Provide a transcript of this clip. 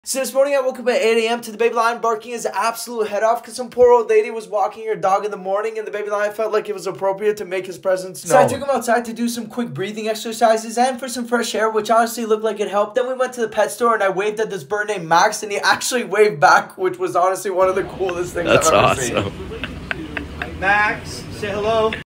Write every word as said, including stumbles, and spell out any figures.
So this morning I woke up at eight A M to the baby lion barking his absolute head off because some poor old lady was walking her dog in the morning and the baby lion felt like it was appropriate to make his presence known. So I took him outside to do some quick breathing exercises and for some fresh air, which honestly looked like it helped. Then we went to the pet store and I waved at this bird named Max and he actually waved back, which was honestly one of the coolest things That's I've ever awesome. seen. Max, say hello.